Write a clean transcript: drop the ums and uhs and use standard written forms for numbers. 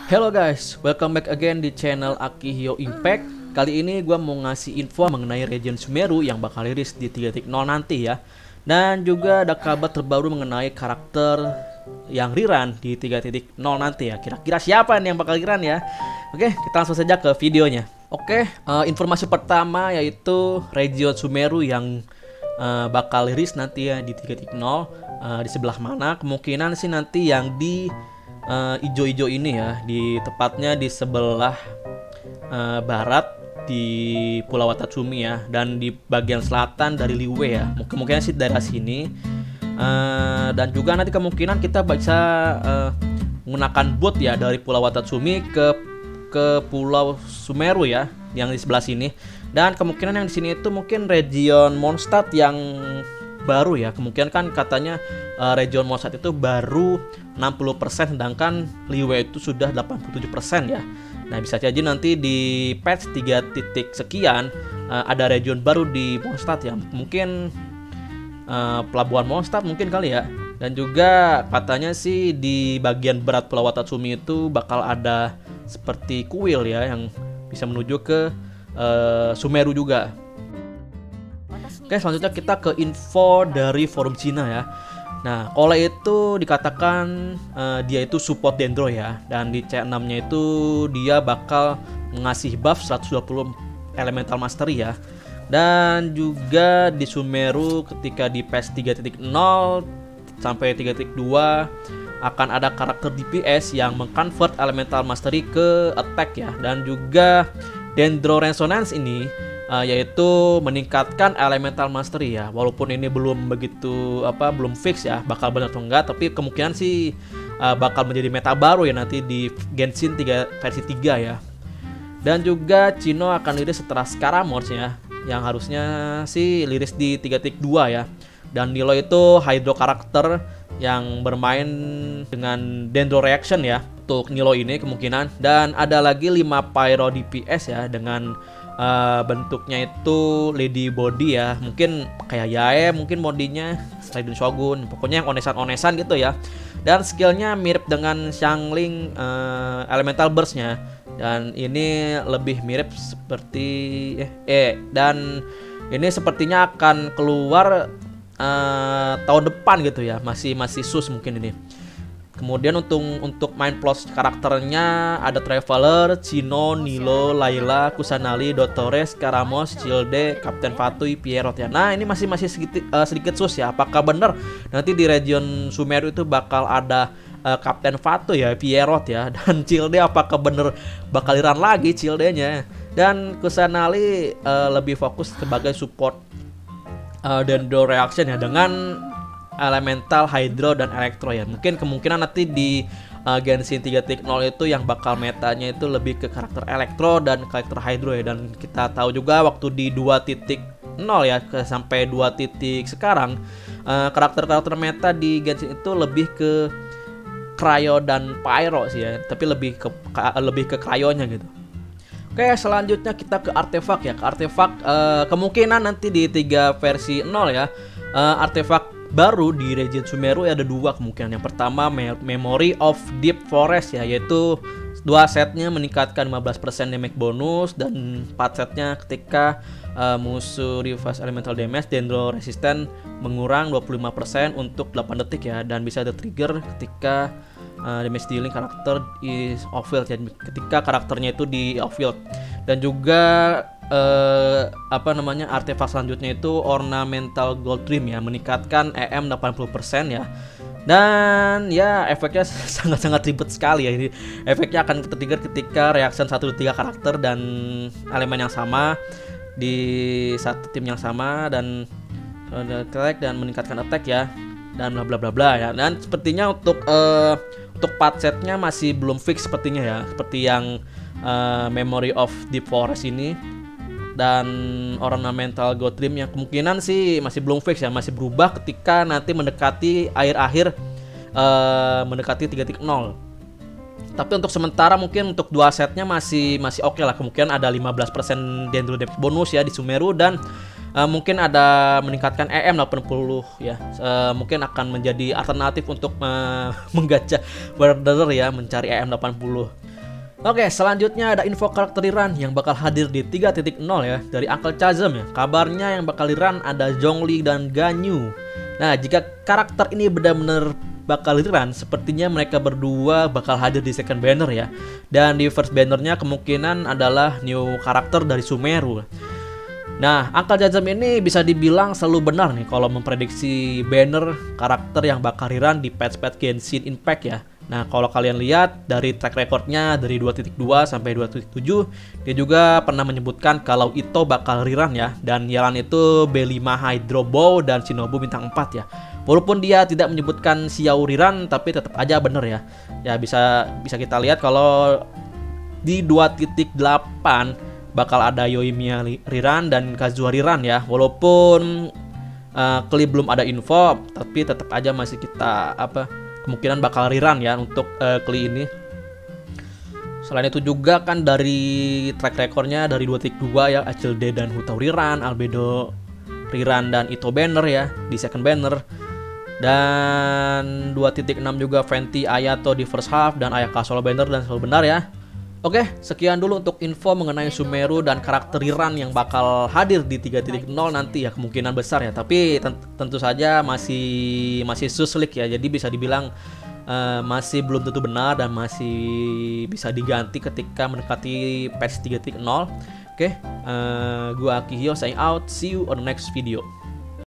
Hello guys, welcome back again di channel Akihio Impact. Kali ini gue mau ngasih info mengenai region Sumeru yang bakal rilis di 3.0 nanti ya. Dan juga ada kabar terbaru mengenai karakter yang rerun di 3.0 nanti ya. Kira-kira siapa nih yang bakal rerun ya? Oke, kita langsung saja ke videonya. Oke, informasi pertama yaitu region Sumeru yang bakal rilis nanti ya di 3.0. Di sebelah mana? Kemungkinan sih nanti yang di ijo-ijo ini ya, di tepatnya di sebelah barat di Pulau Watatsumi ya, dan di bagian selatan dari Liyue ya, mungkin sih daerah sini. Dan juga nanti kemungkinan kita bisa menggunakan boat ya dari Pulau Watatsumi ke Pulau Sumeru ya, yang di sebelah sini. Dan kemungkinan yang di sini itu mungkin region Mondstadt yang baru ya, kemungkinan kan katanya region Mondstadt itu baru 60%, sedangkan Liyue itu sudah 87% ya. Nah, bisa jadi nanti di patch 3 titik sekian ada region baru di Mondstadt ya, mungkin pelabuhan Mondstadt mungkin kali ya. Dan juga katanya sih di bagian barat Pulau Watatsumi itu bakal ada seperti kuil ya yang bisa menuju ke Sumeru juga. Oke, selanjutnya kita ke info dari forum Cina ya. Nah, Kole itu dikatakan dia itu support Dendro ya, dan di C6-nya itu dia bakal ngasih buff 120 elemental mastery ya. Dan juga di Sumeru ketika di patch 3.0 sampai 3.2 akan ada karakter DPS yang mengconvert elemental mastery ke attack ya. Dan juga Dendro Resonance ini yaitu meningkatkan elemental mastery ya. Walaupun ini belum begitu belum fix ya bakal benar atau enggak, tapi kemungkinan sih bakal menjadi meta baru ya nanti di Genshin 3 versi 3 ya. Dan juga Chino akan liris setelah Scaramouche ya, yang harusnya sih liris di 3.2 ya. Dan Nilo itu hydro karakter yang bermain dengan Dendro Reaction ya untuk Nilo ini kemungkinan. Dan ada lagi 5 Pyro DPS ya, dengan bentuknya itu lady body ya, mungkin kayak Yae mungkin modinya Raiden Shogun, pokoknya yang onesan-onesan gitu ya. Dan skillnya mirip dengan Xiangling elemental burstnya, dan ini lebih mirip seperti dan ini sepertinya akan keluar tahun depan gitu ya, masih sus mungkin ini. Kemudian untuk main plus karakternya ada Traveler, Chino, Nilo, Layla, Kusanali, Dottore, Scaramouche, Childe, Kapten Fatui, Pierrot ya. Nah, ini masih sedikit sus ya. Apakah benar nanti di region Sumeru itu bakal ada Kapten Fatui ya, Pierrot ya, dan Childe apakah bener bakal run lagi Childe-nya. Dan Kusanali lebih fokus sebagai support Dendro Reaction ya, dengan elemental hydro dan elektro ya. Mungkin kemungkinan nanti di Genshin 3.0 itu yang bakal metanya itu lebih ke karakter elektro dan karakter hydro ya. Dan kita tahu juga waktu di 2.0 ya sampai 2 titik sekarang karakter-karakter meta di Genshin itu lebih ke cryo dan pyro sih ya, tapi lebih ke cryonya gitu. Oke, selanjutnya kita ke artefak ya. Ke artefak kemungkinan nanti di 3 versi 0 ya, artefak baru di region Sumeru ada 2 kemungkinan. Yang pertama Memory of Deep Forest ya, yaitu 2 setnya meningkatkan 15% damage bonus, dan 4 setnya ketika musuh reverse elemental damage Dendro resistant mengurang 25% untuk 8 detik ya, dan bisa di-trigger ketika damage dealing karakter is off field ya, ketika karakternya itu di off field. Dan juga artefak selanjutnya itu Ornamental Gold Dream ya, meningkatkan EM 80% ya. Dan ya efeknya sangat-sangat ribet sekali ya. Ini efeknya akan tertrigger ketika reaction 1-3 karakter dan elemen yang sama di satu tim yang sama, dan attack dan meningkatkan attack ya, dan bla bla bla bla ya. Dan sepertinya untuk part setnya masih belum fix sepertinya ya, seperti yang Memory of Deep Forest ini dan Ornamental Gold Dream yang kemungkinan sih masih belum fix ya, masih berubah ketika nanti mendekati akhir-akhir mendekati 3.0. Tapi untuk sementara mungkin untuk 2 setnya masih oke lah. Kemungkinan ada 15% Dendro damage bonus ya di Sumeru, dan mungkin ada meningkatkan EM 80 ya. Mungkin akan menjadi alternatif untuk menggacha border ya, mencari EM 80. Oke, selanjutnya ada info karakter rerun yang bakal hadir di 3.0 ya, dari Uncle Chasm ya. Kabarnya yang bakal rerun ada Zhongli dan Ganyu. Nah, jika karakter ini benar-benar bakal rerun, sepertinya mereka berdua bakal hadir di second banner ya. Dan di first bannernya kemungkinan adalah new karakter dari Sumeru. Nah, Uncle Chasm ini bisa dibilang selalu benar nih kalau memprediksi banner karakter yang bakal rerun di patch-patch Genshin Impact ya. Nah, kalau kalian lihat dari track recordnya dari 2.2 sampai 2.7, dia juga pernah menyebutkan kalau Ito bakal rerun ya, dan Yelan itu B5 Hydro Bow dan Shinobu bintang 4 ya. Walaupun dia tidak menyebutkan Xiao rerun, tapi tetap aja bener ya. Ya bisa kita lihat kalau di 2.8 bakal ada Yoimiya rerun dan Kazuha rerun ya. Walaupun Kli belum ada info, tapi tetap aja masih kita kemungkinan bakal rerun ya untuk Kli ini. Selain itu juga kan dari track recordnya dari 2.2 ya, Achilde dan Hutau rerun, Albedo rerun dan Ito banner ya di second banner. Dan 2.6 juga Venti Ayato di first half dan Ayaka solo banner dan selalu benar ya. Oke, sekian dulu untuk info mengenai Sumeru dan karakter rerun yang bakal hadir di 3.0 nanti ya, kemungkinan besar ya. Tapi tentu saja masih suslik ya. Jadi bisa dibilang masih belum tentu benar dan masih bisa diganti ketika mendekati patch 3.0. Oke, gua Akihio sign out. See you on the next video.